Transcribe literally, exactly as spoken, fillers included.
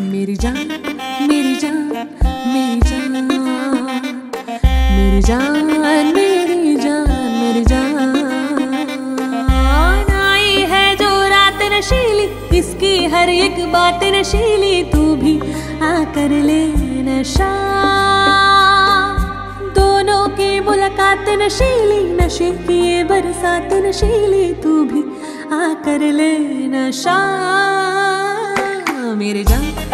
मेरी जान मेरी जान मेरी जान मेरी जान मेरी जान मेरी जान आई है जो रात नशीली, इसकी हर एक बात नशीली, तू भी आकर ले नशा। दोनों की मुलाकात नशीली, नशे की ये बरसात नशीली, तू भी आकर ले नशा। मेरी जान